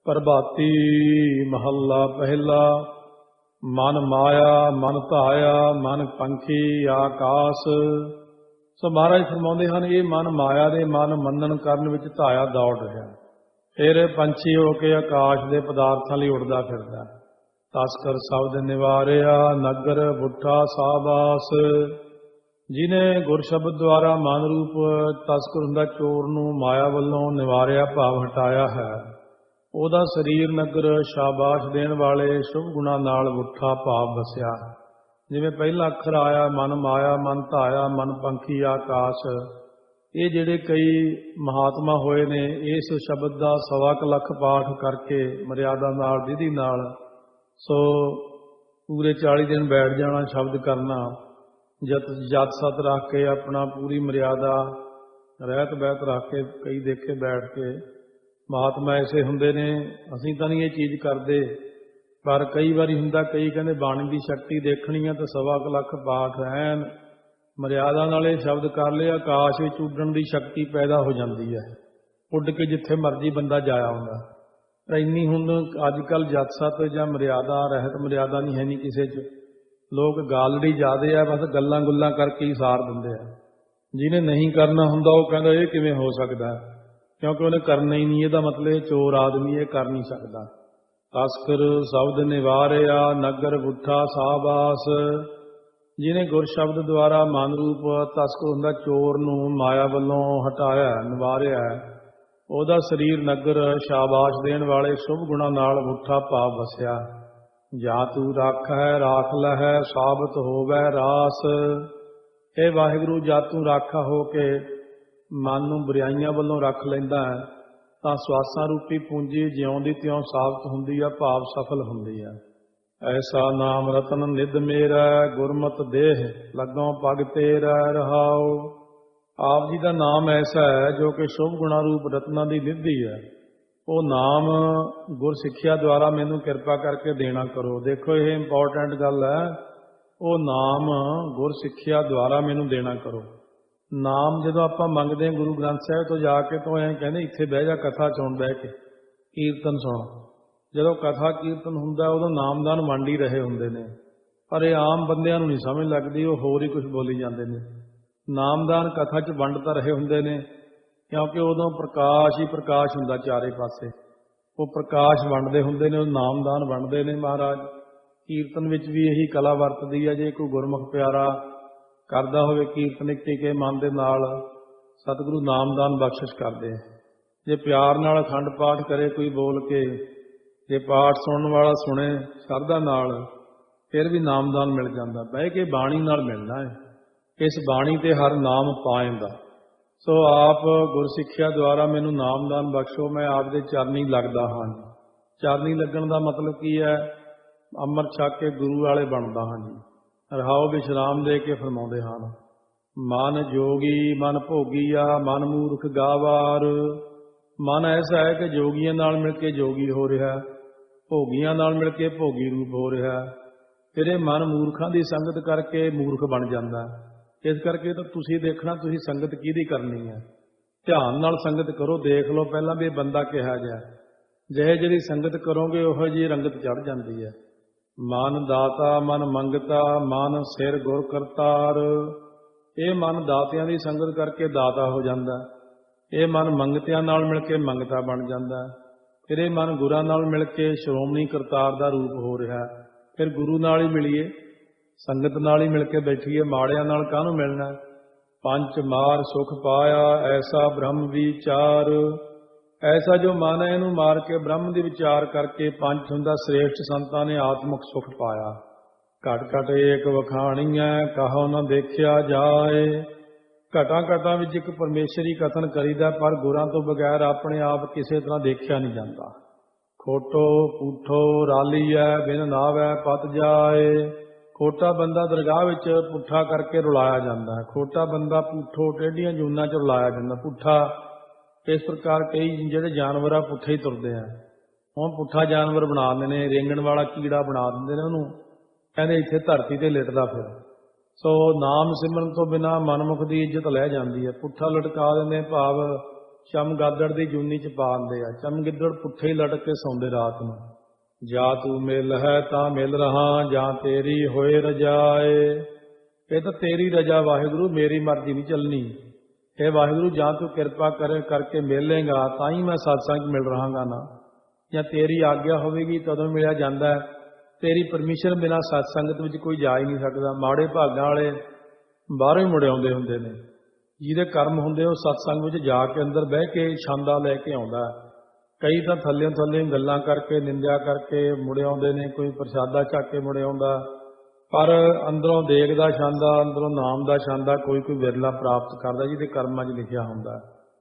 प्रभाती महला पहला। मन माया मन धाया मन पंखी आकाश। सो महाराज फरमाउंदे हन, ये मन माया दे मन मनन करन विच धाया दौड़ रहा, फिर पंछी हो के आकाश दे पदार्थां लई उड़दा फिरदा। तस्कर शब्द निवारिया नगर बुठा साबास। जिन्हें गुर शब्द द्वारा मन रूप तस्कर हुंदा चोर नूं माया वल्लों निवारिया भाव हटाया है, ਉਹਦਾ ਸਰੀਰ ਨਗਰ ਸ਼ਾਬਾਸ਼ ਦੇਣ ਵਾਲੇ ਸ਼ੁਭ ਗੁਣਾਂ ਨਾਲ ਉੱਠਾ ਭਾਵ ਵਸਿਆ। ਜਿਵੇਂ ਪਹਿਲਾ ਅੱਖਰ ਆਇਆ ਮਨ ਮਾਇਆ ਮਨ ਧਾਇਆ ਮਨ ਪੰਖੀ ਆਕਾਸ਼। ਇਹ ਜਿਹੜੇ ਕਈ ਮਹਾਤਮਾ ਹੋਏ ਨੇ ਇਸ ਸ਼ਬਦ ਦਾ 1.25 ਲੱਖ ਪਾਠ ਕਰਕੇ ਮਰਿਆਦਾ ਨਾਲ ਵਿਧੀ ਨਾਲ, ਸੋ ਪੂਰੇ 40 ਦਿਨ ਬੈਠ ਜਾਣਾ ਸ਼ਬਦ ਕਰਨਾ, ਜਤ ਸਤ ਰੱਖ ਕੇ ਆਪਣਾ ਪੂਰੀ ਮਰਿਆਦਾ ਰਹਿਤ ਬਹਿਤ ਰੱਖ ਕੇ ਕਈ ਦੇਖੇ ਬੈਠ ਕੇ। महात्मा ऐसे हुंदे ने, असीं तां नहीं ये चीज़ करते, पर कई बारी हुंदा, कई कहंदे बाणी की शक्ति देखनी है तो 1.25 ਲੱਖ पाठ ऐन मर्यादा नाल शब्द कर लिया, आकाश विच उड्डण की शक्ति पैदा हो जाती है, उड़ के जिथे मर्जी बंदा जाया हुंदा। पर इन्नी हुण अजकल जत सत जां मर्यादा रहत मर्यादा नहीं है, नहीं किसी च। लोग गालड़ी ज्यादा है, बस गल्लां गुल्लां करके ही सार दिंदे आ। जिन्हें नहीं करना हुंदा वो कहंदा ये किवें हो सकदा है, क्योंकि उन्हें करना ही नहीं। ਇਹਦਾ मतलब चोर आदमी ये कर नहीं सकता। तस्कर शब्द निवारिया नगर बुठा साबास। जिन्हें गुर शब्द द्वारा मन रूप तस्कर हुंदा चोर नूं माया वल्लों हटाया निवारिया, ਉਹਦਾ सरीर नगर शाबाश देण वाले शुभ गुणां नाल बुठा भाव वसिया। जा तू रख है राख लहै साबत होवै रास। हे वाहिगुरू, जा तू राखा हो के मन नूं बुराइयां वल्लों रख लैंदा है, तां सवासां रूपी पूंजी जिउंदी त्यों साबत हुंदी है, भाव सफल हुंदी है। ऐसा नाम रतन निध मेरा गुरमत देह लगों पग तेरा रहाओ। आप जी का नाम ऐसा है जो कि शुभ गुणा रूप रत्ना की निधि है, वो नाम गुर सिक्ख्या द्वारा मैनू किरपा करके देना करो। देखो ये इंपॉर्टेंट गल है, वो नाम गुर सिक्ख्या द्वारा मैनू देना करो। नाम जो आप मंगते गुरु ग्रंथ साहिब तो जाके तो ऐ कहते इत्थे बह जा कथा चुन बह के कीर्तन सुन। जो कथा कीर्तन हुंदा उदों नामदान वंड ही रहे हुंदे ने, पर ये आम बंदियां नूं नहीं समझ लगदी, वो होर ही कुछ बोली जाते हैं। नामदान कथा च वंड तां रहे हुंदे ने, क्योंकि उदों प्रकाश ही प्रकाश हुंदा चारे पासे, वो प्रकाश वंडदे हुंदे ने, नामदान वंडदे ने। महाराज कीर्तन विच भी यही कला वरतदी है। जे कोई गुरमुख प्यारा करदा होवे कीर्तन टिके मन दे नाल, सतगुरु नामदान बख्शिश करदे। जे प्यार नाल अखंड पाठ करे कोई बोल के, जे पाठ सुनने वाला सुने श्रद्धा नाल, फिर भी नामदान मिल जाता। बह के बाणी नाल मिलना है, इस बाणी ते हर नाम पाएंदा। सो आप गुर सिक्ख्या द्वारा मैनू नामदान बख्शो, मैं आप दे चरनी लगदा हाँ जी। चरनी लगन का मतलब की है, अमृत छक के गुरु वाले बनदा हाँ जी। रहाओ विश्राम दे के फरमाउंदे हन, मन जोगी मन भोगीआ मन मूर्ख गावार। मन ऐसा है कि जोगियों नाल मिल के जोगी हो रहा, भोगियों नाल मिल के भोगी रूप हो रहा, फिर ये मन मूर्खां दी संगत करके मूर्ख बन जाता। इस करके तो तुसीं देखना, तुसीं संगत किहदी करनी है, ध्यान नाल संगत करो। देख लो पहला भी बंदा किहा जिहा, जिहे जिहदी संगत करोगे उहो जी रंगत चढ़ जाती है। मन दाता मन मंगता मन सिर गुर करतार। ये मन दातियां दी संगत करके दाता हो जाता, ये मन मंगतियां नाल मिल के मंगता बन जाता, फिर ये मन गुरां नाल मिल के श्रोमणी करतार दा रूप हो रहा। फिर गुरु नाल ही मिलीए, संगत नाल ही मिल के बैठीए, माड़ियां नाल काहनूं मिलना। पंच मार सुख पाया ऐसा ब्रह्म विचार। ऐसा जो मन है इनू मार के ब्रह्म की विचार करके पंच हुंदा श्रेष्ठ संतां ने आत्मक सुख पाया। घट घट एक वखाणी है कहो न देखिया जाए। घटा घटा विच एक परमेश्वरी कथन करीदा, पर गुरां तो बगैर अपने आप किसी तरह देखिया नहीं जाता। खोटो पूठो राली है बिन नावै पत जाए। खोटा बंदा दरगाह विच पुट्ठा करके रुलाया जाता है, खोटा बंदा पूठो टेढ़ियां जूनां च रुलाया जाता पुट्ठा। इस प्रकार कई जिहड़े जानवर आ पुट्ठे ही तुरदे आ, हुण पुट्ठा जानवर बना दिंदे ने, रेंगण वाला कीड़ा बना दिंदे ने उहनूं, कहंदे इत्थे धरती ते लिटदा फिर। सो नाम सिमरन तो बिना मनमुख की इज्जत लै जाती है। पुट्ठा लटका देंदे, भाव ਚਮਗਾਦੜ ਦੀ ਜੂਨੀ ਚ ਪਾ ਦਿੰਦੇ ਆ। ਚਮਗਿੱਦੜ ਪੁੱਠੇ ਹੀ ਲਟਕ ਕੇ ਸੌਂਦੇ ਰਾਤ ਨੂੰ। ਜਾਂ ਤੂੰ ਮਿਲ ਹੈ ਤਾਂ ਮਿਲ ਰਹਾ, ਜਾਂ ਤੇਰੀ ਹੋਏ ਰਜਾਏ। ਇਹ ਤਾਂ ਤੇਰੀ ਰਜਾ ਵਾਹਿਗੁਰੂ, ਮੇਰੀ ਮਰਜ਼ੀ ਨਹੀਂ ਚੱਲਣੀ। ਇਹ ਵਾਹਿਗੁਰੂ ਜਾਂ ਤੂੰ ਕਿਰਪਾ ਕਰਕੇ ਮਿਲੇਗਾ ਤਾਂ ਹੀ ਮੈਂ ਸਤਸੰਗ ਮਿਲ ਰਹਾਂਗਾ ਨਾ, ਜਾਂ ਤੇਰੀ ਆਗਿਆ ਹੋਵੇਗੀ ਤਦੋਂ ਮਿਲਿਆ ਜਾਂਦਾ ਹੈ। ਤੇਰੀ ਪਰਮਿਸ਼ਨ ਬਿਨਾਂ ਸਤਸੰਗਤ ਵਿੱਚ ਕੋਈ ਜਾ ਹੀ ਨਹੀਂ ਸਕਦਾ। ਮਾੜੇ ਭਾਗਾਂ ਵਾਲੇ ਬਾਹਰੋਂ ਹੀ ਮੁੜ ਆਉਂਦੇ ਹੁੰਦੇ ਨੇ। ਜਿਹਦੇ ਕਰਮ ਹੁੰਦੇ ਉਹ ਸਤਸੰਗ ਵਿੱਚ ਜਾ ਕੇ ਅੰਦਰ ਬਹਿ ਕੇ ਛਾਂਦਾ ਲੈ ਕੇ ਆਉਂਦਾ। ਕਈ ਤਾਂ ਥੱਲੇ ਗੱਲਾਂ ਕਰਕੇ ਨਿੰਦਿਆ ਕਰਕੇ ਮੁੜ ਆਉਂਦੇ ਨੇ, ਕੋਈ ਪ੍ਰਸ਼ਾਦਾ ਚੱਕ ਕੇ ਮੁੜ ਆਉਂਦਾ, ਪਰ ਅੰਦਰੋਂ ਦੇਖਦਾ ਛਾਂਦਾ, ਅੰਦਰੋਂ ਨਾਮ ਦਾ ਛਾਂਦਾ ਕੋਈ ਵਿਰਲਾ ਪ੍ਰਾਪਤ ਕਰਦਾ ਜਿਹਦੇ ਕਰਮਾਂ 'ਚ ਲਿਖਿਆ ਹੁੰਦਾ।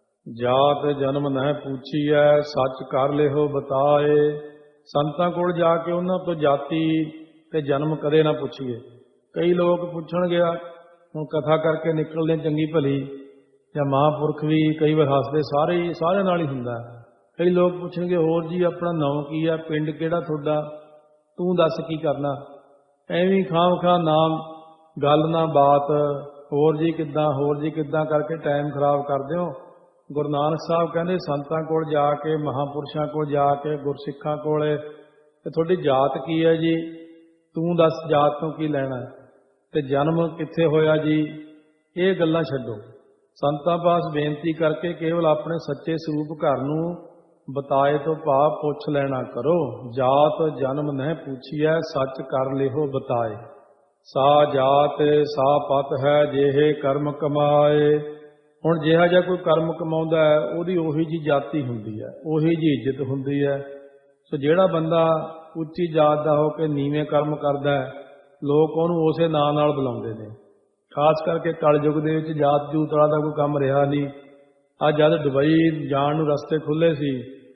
ਜਾਤ ਜਨਮ ਨਹਿ ਪੁੱਛੀਐ, ਸੱਚ ਕਰ ਲਿਹੋ ਬਤਾਏ। ਸੰਤਾਂ ਕੋਲ ਜਾ ਕੇ ਉਹਨਾਂ ਤੋਂ ਜਾਤੀ ਤੇ ਜਨਮ ਕਦੇ ਨਾ ਪੁੱਛੀਏ। ਕਈ ਲੋਕ ਪੁੱਛਣਗੇ, ਹੁਣ ਕਥਾ ਕਰਕੇ ਨਿਕਲਦੇ ਚੰਗੀ ਭਲੀ, ਜਾਂ ਮਹਾਂਪੁਰਖ ਵੀ ਕਈ ਵਾਰ ਹੱਸਦੇ, ਸਾਰਿਆਂ ਨਾਲ ਹੀ ਹੁੰਦਾ। ਕਈ ਲੋਕ ਪੁੱਛਣਗੇ, ਹੋਰ ਜੀ ਆਪਣਾ ਨਾਂ ਕੀ ਹੈ, ਪਿੰਡ ਕਿਹੜਾ ਤੁਹਾਡਾ, ਤੂੰ ਦੱਸ ਕੀ ਕਰਨਾ। ਐਵੇਂ ਖਾਮ ਨਾਮ, ਗੱਲ ਨਾ ਬਾਤ, ਹੋਰ ਜੀ ਕਿੱਦਾਂ ਕਰਕੇ ਟਾਈਮ ਖਰਾਬ ਕਰਦੇ ਹੋ। ਗੁਰੂ ਨਾਨਕ ਸਾਹਿਬ ਕਹਿੰਦੇ ਸੰਤਾਂ ਕੋਲ ਜਾ ਕੇ, ਮਹਾਂਪੁਰਸ਼ਾਂ ਕੋਲ ਜਾ ਕੇ, ਗੁਰਸਿੱਖਾਂ ਕੋਲੇ, ਤੇ ਤੁਹਾਡੀ ਜਾਤ ਕੀ ਹੈ ਜੀ, ਤੂੰ ਦੱਸ ਜਾਤ ਤੋਂ ਕੀ ਲੈਣਾ, ਤੇ ਜਨਮ ਕਿੱਥੇ ਹੋਇਆ ਜੀ। ਇਹ ਗੱਲਾਂ ਛੱਡੋ। ਸੰਤਾਂ ਪਾਸ ਬੇਨਤੀ ਕਰਕੇ ਕੇਵਲ ਆਪਣੇ ਸੱਚੇ ਸਰੂਪ ਘਰ ਨੂੰ ਬਤਾਏ ਤੋਂ ਭਾਵ ਪੁੱਛ ਲੈਣਾ ਕਰੋ। ਜਾਤ ਜਨਮ ਨਹਿ ਪੁੱਛੀਐ, ਸੱਚ ਕਰ ਲਿਹੋ ਬਤਾਏ। ਸਾ ਜਾਤ ਸਾ ਪਤ ਹੈ, ਜਿਹੇ ਕਰਮ ਕਮਾਏ। ਹੁਣ ਜਿਹੜਾ ਜਿਹਾ ਕੋਈ ਕਰਮ ਕਮਾਉਂਦਾ ਹੈ ਉਹਦੀ ਉਹੀ ਜੀ ਜਾਤੀ ਹੁੰਦੀ ਹੈ, ਉਹੀ ਜੀ ਇੱਜ਼ਤ ਹੁੰਦੀ ਹੈ। ਸੋ ਜਿਹੜਾ ਬੰਦਾ ਉੱਚੀ ਜਾਤ ਦਾ ਹੋ ਕੇ ਨੀਵੇਂ ਕਰਮ ਕਰਦਾ ਹੈ, ਲੋਕ ਉਹਨੂੰ ਉਸੇ ਨਾਂ ਨਾਲ ਬੁਲਾਉਂਦੇ ਨੇ। ਖਾਸ ਕਰਕੇ ਕਲਯੁਗ ਦੇ ਵਿੱਚ ਜਾਤ ਜੂਤ ਵਾਲਾ ਦਾ ਕੋਈ ਕੰਮ ਰਿਹਾ ਨਹੀਂ। ਅੱਜ ਜਦ ਦੁਬਈ ਜਾਣ ਨੂੰ ਰਸਤੇ ਖੁੱਲ੍ਹੇ ਸੀ,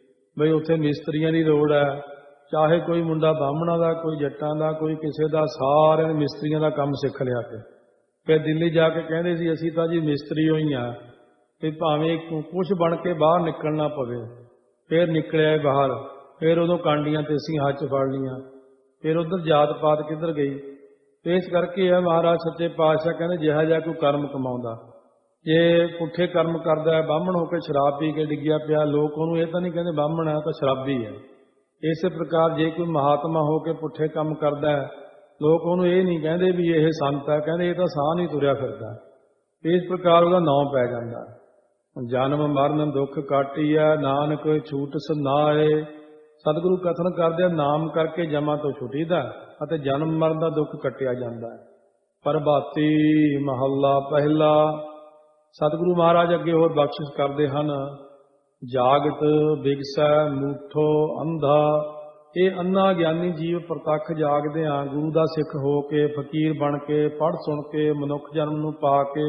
ਬਈ ਉੱਥੇ ਮਿਸਤਰੀਆਂ ਦੀ ਲੋੜ ਹੈ, ਚਾਹੇ ਕੋਈ ਮੁੰਡਾ ਬਾਹਮਣਾ ਦਾ, ਕੋਈ ਜੱਟਾਂ ਦਾ, ਕੋਈ ਕਿਸੇ ਦਾ, ਸਾਰਿਆਂ ਨੇ ਮਿਸਤਰੀਆਂ ਦਾ ਕੰਮ ਸਿੱਖ ਲਿਆ। ਫਿਰ ਦਿੱਲੀ ਜਾ ਕੇ ਕਹਿੰਦੇ ਸੀ ਅਸੀਂ ਤਾਂ ਜੀ ਮਿਸਤਰੀ ਹੋਈ ਹਾਂ, ਵੀ ਭਾਵੇਂ ਕੁਛ ਬਣ ਕੇ ਬਾਹਰ ਨਿਕਲਣਾ ਪਵੇ। ਫਿਰ ਨਿਕਲਿਆ ਬਾਹਰ, ਫਿਰ ਉਦੋਂ ਕਾਂਡੀਆਂ ਤੇ ਅਸੀਂ ਹੱਥ 'ਚ ਫੜ ਲਈਆਂ। ਫਿਰ ਉੱਧਰ ਜਾਤ ਪਾਤ ਕਿੱਧਰ ਗਈ। ਇਸ ਕਰਕੇ ਹੈ ਮਹਾਰਾਜ ਸੱਚੇ ਪਾਤਸ਼ਾਹ ਕਹਿੰਦੇ ਜਿਹਾ ਜਿਹਾ ਕੋਈ ਕਰਮ ਕਮਾਉਂਦਾ, ਜੇ ਪੁੱਠੇ ਕਰਮ ਕਰਦਾ ਹੈ, ਬਾਹਮਣ ਹੋ ਕੇ ਸ਼ਰਾਬ ਪੀ ਕੇ ਡਿੱਗਿਆ ਪਿਆ, ਲੋਕ ਉਹਨੂੰ ਇਹ ਤਾਂ ਨਹੀਂ ਕਹਿੰਦੇ ਬਾਹਮਣ ਹੈ, ਤਾਂ ਸ਼ਰਾਬੀ ਹੈ। ਇਸੇ ਪ੍ਰਕਾਰ ਜੇ ਕੋਈ ਮਹਾਤਮਾ ਹੋ ਕੇ ਪੁੱਠੇ ਕੰਮ ਕਰਦਾ ਹੈ, ਲੋਕ ਉਹਨੂੰ ਇਹ ਨਹੀਂ ਕਹਿੰਦੇ ਵੀ ਇਹ ਸੰਤ ਹੈ, ਕਹਿੰਦੇ ਇਹ ਤਾਂ ਸਾਹ ਨਹੀਂ ਤੁਰਿਆ ਫਿਰਦਾ। ਇਸ ਪ੍ਰਕਾਰ ਉਹਦਾ ਨਾਂ ਪੈ ਜਾਂਦਾ। ਜਨਮ ਮਰਨ ਦੁੱਖ ਕਾਟੀਐ, ਨਾਨਕ ਛੂਟ ਸੁਨਾਏ। ਸਤਿਗੁਰੂ ਕਥਨ ਕਰਦੇ ਨਾਮ ਕਰਕੇ ਜਮਾਂ ਤੋਂ ਛੁੱਟੀਦਾ ਅਤੇ ਜਨਮ ਮਰਨ ਦਾ ਦੁੱਖ ਕੱਟਿਆ ਜਾਂਦਾ ਹੈ। ਪ੍ਰਭਾਤੀ ਮਹੱਲਾ ਪਹਿਲਾ। ਸਤਿਗੁਰੂ ਮਹਾਰਾਜ ਅੱਗੇ ਹੋਰ ਬਖਸ਼ਿਸ਼ ਕਰਦੇ ਹਨ। ਜਾਗਤ ਬਿਗਸੈ ਮੂਠੋ ਅੰਧਾ। ਇਹ ਅੰਨਾ ਗਿਆਨੀ ਜੀਵ ਪ੍ਰਤੱਖ ਜਾਗਦਿਆਂ ਗੁਰੂ ਦਾ ਸਿੱਖ ਹੋ ਕੇ, ਫਕੀਰ ਬਣ ਕੇ, ਪੜ੍ਹ ਸੁਣ ਕੇ, ਮਨੁੱਖ ਜਨਮ ਨੂੰ ਪਾ ਕੇ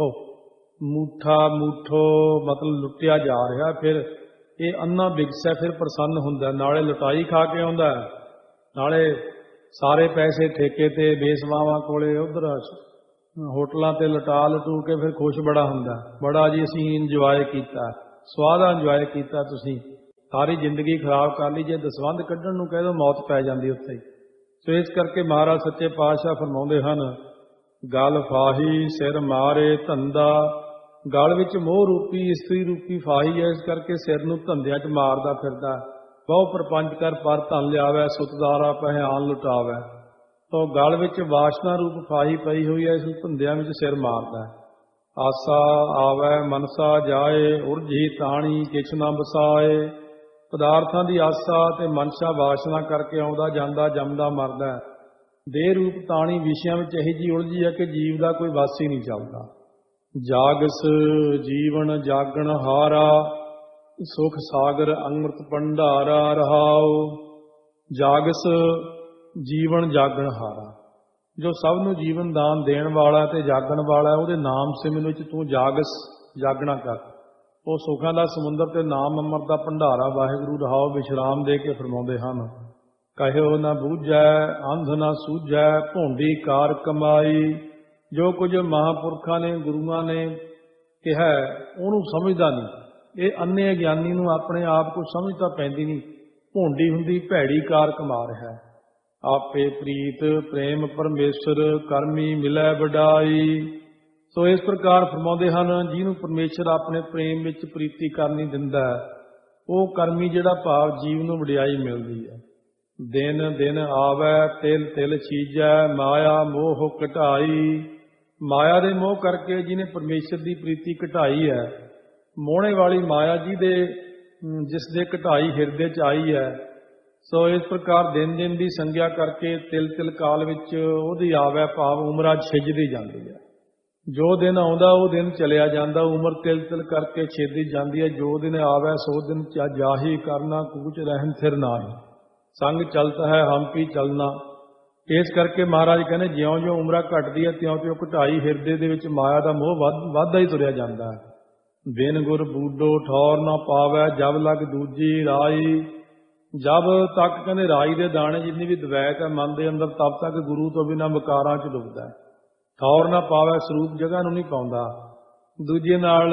ਮੂਠੋ ਮਤਲਬ ਲੁੱਟਿਆ ਜਾ ਰਿਹਾ। ਫਿਰ ਇਹ ਅੰਨਾ ਬਿਗਸੈ, ਫਿਰ ਪ੍ਰਸੰਨ ਹੁੰਦਾ, ਨਾਲੇ ਲੁਟਾਈ ਖਾ ਕੇ ਆਉਂਦਾ, ਨਾਲੇ ਸਾਰੇ ਪੈਸੇ ਠੇਕੇ ਤੇ ਬੇਸਵਾਵਾਂ ਕੋਲੇ ਉਧਰ ਹੋਟਲਾਂ ਤੇ ਲਟੂ ਕੇ ਫਿਰ ਖੁਸ਼ ਬੜਾ ਹੁੰਦਾ, ਬੜਾ ਜੀ ਅਸੀਂ ਇੰਜੋਏ ਕੀਤਾ, ਸਵਾਦਾ ਇੰਜੋਏ ਕੀਤਾ। ਤੁਸੀਂ ਸਾਰੀ ਜ਼ਿੰਦਗੀ ਖਰਾਬ ਕਰ ਲਈ। ਜੇ ਦਸਵੰਧ ਕੱਢਣ ਨੂੰ ਕਹਿ ਦੋ ਮੌਤ ਪੈ ਜਾਂਦੀ ਉੱਥੇ। ਸੋ ਇਸ ਕਰਕੇ ਮਹਾਰਾਜ ਸੱਚੇ ਪਾਤਸ਼ਾਹ ਫਰਮਾਉਂਦੇ ਹਨ, ਗਲ ਫਾਹੀ ਸਿਰ ਮਾਰੇ ਧੰਦਾ। ਗਲ ਵਿੱਚ ਮੋਹ ਰੂਪੀ ਇਸਤਰੀ ਰੂਪੀ ਫਾਹੀ ਹੈ, ਇਸ ਕਰਕੇ ਸਿਰ ਨੂੰ ਧੰਦਿਆਂ 'ਚ ਮਾਰਦਾ ਫਿਰਦਾ। ਬਹੁ ਪ੍ਰਪੰਚ ਕਰ ਪਰ ਧਨ ਲਿਆਵੈ, ਸੁਤਦਾਰਾ ਪਹਿਆਨ ਲੁਟਾਵੈ। ਤੋ ਗਲ ਵਿੱਚ ਵਾਸ਼ਨਾ ਰੂਪ ਫਾਹੀ ਪਈ ਹੋਈ ਹੈ, ਇਸ ਧੰਦਿਆਂ ਵਿੱਚ ਸਿਰ ਮਾਰਦਾ। ਆਸਾ ਆਵੈ ਮਨਸਾ ਜਾਏ, ਉਰਜੀ ਤਾਣੀ ਕਿਛ ਨਾ ਬਸਾਏ। ਪਦਾਰਥਾਂ ਦੀ ਆਸਾ ਤੇ ਮਨਸ਼ਾ ਵਾਸ਼ਨਾ ਕਰਕੇ ਆਉਂਦਾ ਜਾਂਦਾ, ਜੰਮਦਾ ਮਰਦਾ। ਦੇਹ ਰੂਪ ਤਾਣੀ ਵਿਸ਼ਿਆਂ ਵਿੱਚ ਇਹੀ ਜਿਹੀ ਉਲਝੀ ਹੈ ਕਿ ਜੀਵ ਦਾ ਕੋਈ ਵਾਸ ਹੀ ਨਹੀਂ ਚੱਲਦਾ। ਜਾਗਸ ਜੀਵਨ ਜਾਗਣ ਹਾਰਾ, ਸੁਖ ਸਾਗਰ ਅੰਮ੍ਰਿਤ ਭੰਡਾਰਾ ਰਹਾਉ। ਜਾਗਸ ਜੀਵਨ ਜਾਗਣ ਹਾਰਾ, ਜੋ ਸਭ ਨੂੰ ਜੀਵਨ ਦਾਨ ਦੇਣ ਵਾਲਾ ਤੇ ਜਾਗਣ ਵਾਲਾ, ਉਹਦੇ ਨਾਮ ਸਿਮਰਨ ਵਿੱਚ ਤੂੰ ਜਾਗਸ ਜਾਗਣਾ ਕਰ। ਉਹ ਸੁੱਖਾਂ ਦਾ ਸਮੁੰਦਰ ਤੇ ਨਾਮ ਅੰਮ੍ਰਿਤ ਦਾ ਭੰਡਾਰਾ ਵਾਹਿਗੁਰੂ ਰਹਾਉ ਵਿਸ਼ਰਾਮ ਦੇ ਕੇ ਫਰਮਾਉਂਦੇ ਹਨ। ਕਹਿਓ ਨਾ ਬੂਝੈ ਅੰਧ ਨਾ ਸੂਝੈ, ਭੋਂਡੀ ਕਾਰ ਕਮਾਈ। ਜੋ ਕੁਝ ਮਹਾਂਪੁਰਖਾਂ ਨੇ ਗੁਰੂਆਂ ਨੇ ਕਿਹਾ ਉਹਨੂੰ ਸਮਝਦਾ ਨਹੀਂ। ਇਹ ਅੰਨੇ ਗਿਆਨੀ ਨੂੰ ਆਪਣੇ ਆਪ ਕੁਝ ਸਮਝ ਤਾਂ ਪੈਂਦੀ ਨਹੀਂ। ਭੋਂਡੀ ਹੁੰਦੀ ਭੈੜੀ ਕਾਰ ਕਮਾ ਰਿਹਾ ਹੈ। ਆਪੇ ਪ੍ਰੀਤ ਪ੍ਰੇਮ ਪਰਮੇਸ਼ਰ ਕਰਮੀ ਮਿਲੈ ਵਡਾਈ। ਸੋ ਇਸ ਪ੍ਰਕਾਰ ਫਰਮਾਉਂਦੇ ਹਨ, ਜਿਹਨੂੰ ਪਰਮੇਸ਼ਰ ਆਪਣੇ ਪ੍ਰੇਮ ਵਿੱਚ ਪ੍ਰੀਤੀ ਕਰਨੀ ਦਿੰਦਾ ਹੈ, ਉਹ ਕਰਮੀ ਜਿਹੜਾ ਭਾਵ ਜੀਵ ਨੂੰ ਵਡਿਆਈ ਮਿਲਦੀ ਹੈ। ਦਿਨ ਦਿਨ ਆਵੈ ਤਿਲ ਤਿਲ ਚੀਜੈ, ਮਾਇਆ ਮੋਹ ਘਟਾਈ। ਮਾਇਆ ਦੇ ਮੋਹ ਕਰਕੇ ਜਿਹਨੇ ਪਰਮੇਸ਼ਰ ਦੀ ਪ੍ਰੀਤੀ ਘਟਾਈ ਹੈ, ਮੋਹਣੇ ਵਾਲੀ ਮਾਇਆ ਜਿਸ ਦੇ ਘਟਾਈ ਹਿਰਦੇ 'ਚ ਆਈ ਹੈ, ਸੋ ਇਸ ਪ੍ਰਕਾਰ ਦਿਨ ਦਿਨ ਦੀ ਸੰਗਿਆ ਕਰਕੇ ਤਿਲ ਤਿਲ ਕਾਲ ਵਿੱਚ ਉਹਦੀ ਆਵੈ ਭਾਵ ਉਮਰਾਂ ਛਿਜਦੀ ਜਾਂਦੀ ਹੈ। ਜੋ ਦਿਨ ਆਉਂਦਾ ਉਹ ਦਿਨ ਚਲਿਆ ਜਾਂਦਾ, ਉਮਰ ਤਿਲ ਤਿਲ ਕਰਕੇ ਛੇਦੀ ਜਾਂਦੀ ਹੈ। ਜੋ ਦਿਨ ਆਵੈ ਸੋ ਦਿਨ ਜਾਹੀ ਕਰਨਾ, ਕੂਚ ਰਹਿਣ ਥਿਰ ਨਾਹੀ, ਸੰਗ ਚਲਤ ਹੈ ਹੰਪੀ ਚਲਣਾ। ਇਸ ਕਰਕੇ ਮਹਾਰਾਜ ਕਹਿੰਦੇ, ਜਿਉਂ ਜਿਉਂ ਉਮਰਾਂ ਘਟਦੀ ਹੈ ਤਿਉਂ ਤਿਉਂ ਘਟਾਈ ਹਿਰਦੇ ਦੇ ਵਿੱਚ ਮਾਇਆ ਦਾ ਮੋਹ ਵੱਧਦਾ ਹੀ ਤੁਰਿਆ ਜਾਂਦਾ ਹੈ। ਬਿਨ ਗੁਰ ਬੂਡੋ ਠੌਰ ਨਾ ਪਾਵੈ, ਜਬ ਲਗ ਦੂਜੀ ਰਾਈ। ਜਬ ਤੱਕ ਕਹਿੰਦੇ ਰਾਈ ਦੇ ਦਾਣੇ ਜਿੰਨੀ ਵੀ ਦਵੈਤ ਹੈ ਮਨ ਦੇ ਅੰਦਰ, ਤਬ ਤੱਕ ਗੁਰੂ ਤੋਂ ਬਿਨਾਂ ਵਿਕਾਰਾਂ 'ਚ ਡੁੱਬਦਾ ਹੈ। ਠੌਰ ਨਾ ਪਾਵੈ, ਸਰੂਪ ਜਗ੍ਹਾ ਨੂੰ ਨਹੀਂ ਪਾਉਂਦਾ। ਦੂਜੇ ਨਾਲ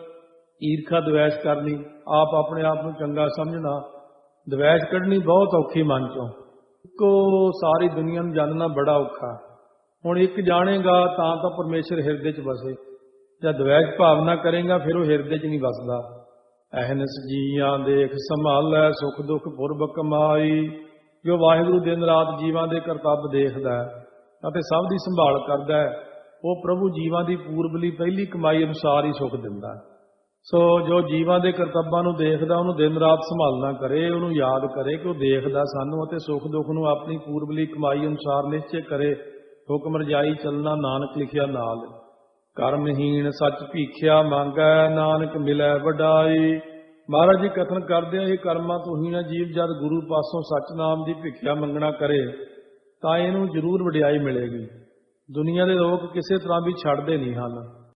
ਈਰਖਾ ਦਵੈਸ਼ ਕਰਨੀ, ਆਪ ਆਪਣੇ ਆਪ ਨੂੰ ਚੰਗਾ ਸਮਝਣਾ, ਦਵੈਸ਼ ਕੱਢਣੀ ਬਹੁਤ ਔਖੀ ਮਨ 'ਚੋਂ। ਇੱਕੋ ਸਾਰੀ ਦੁਨੀਆ ਨੂੰ ਜਾਣਨਾ ਬੜਾ ਔਖਾ। ਹੁਣ ਇੱਕ ਜਾਣੇਗਾ ਤਾਂ ਪਰਮੇਸ਼ਰ ਹਿਰਦੇ 'ਚ ਵਸੇ। ਜਦ ਦਵੈਸ਼ ਭਾਵਨਾ ਕਰੇਗਾ ਫਿਰ ਉਹ ਹਿਰਦੇ 'ਚ ਨਹੀਂ ਵਸਦਾ। ਅਹਨਸ ਜੀਆਂ ਦੇਖ ਸੰਭਾਲੈ, ਸੁਖ ਦੁੱਖ ਪੁਰਬ ਕਮਾਈ। ਜੋ ਵਾਹਿਗੁਰੂ ਦਿਨ ਰਾਤ ਜੀਵਾਂ ਦੇ ਕਰਤੱਵ ਦੇਖਦਾ ਹੈ ਅਤੇ ਸਭ ਦੀ ਸੰਭਾਲ ਕਰਦਾ ਹੈ, ਉਹ ਪ੍ਰਭੂ ਜੀਵਾਂ ਦੀ ਪੂਰਬਲੀ ਪਹਿਲੀ ਕਮਾਈ ਅਨੁਸਾਰ ਹੀ ਸੁਖ ਦਿੰਦਾ। ਸੋ ਜੋ ਜੀਵਾਂ ਦੇ ਕਰਤੱਵਾਂ ਨੂੰ ਦੇਖਦਾ, ਉਹਨੂੰ ਦਿਨ ਰਾਤ ਸੰਭਾਲਣਾ ਕਰੇ, ਉਹਨੂੰ ਯਾਦ ਕਰੇ ਕਿ ਉਹ ਦੇਖਦਾ ਸਾਨੂੰ, ਅਤੇ ਸੁੱਖ ਦੁੱਖ ਨੂੰ ਆਪਣੀ ਪੂਰਬਲੀ ਕਮਾਈ ਅਨੁਸਾਰ ਨਿਸ਼ਚੈ ਕਰੇ। ਹੁਕਮ ਰਜਾਈ ਚੱਲਣਾ ਨਾਨਕ ਲਿਖਿਆ ਨਾਲ। ਕਰਮਹੀਣ ਸੱਚ ਭੀਖਿਆ ਮੰਗੈ, ਨਾਨਕ ਮਿਲੈ ਵਡਾਈ। ਮਹਾਰਾਜ ਜੀ ਕਥਨ ਕਰਦੇ ਆ, ਇਹ ਕਰਮਾਂ ਤੋਂ ਹੀਣ ਜੀਵ ਜਦ ਗੁਰੂ ਪਾਸੋਂ ਸੱਚ ਨਾਮ ਦੀ ਭਿੱਖਿਆ ਮੰਗਣਾ ਕਰੇ ਤਾਂ ਇਹਨੂੰ ਜ਼ਰੂਰ ਵਡਿਆਈ ਮਿਲੇਗੀ। ਦੁਨੀਆ ਦੇ ਲੋਕ ਕਿਸੇ ਤਰ੍ਹਾਂ ਵੀ ਛੱਡਦੇ ਨਹੀਂ ਹਨ।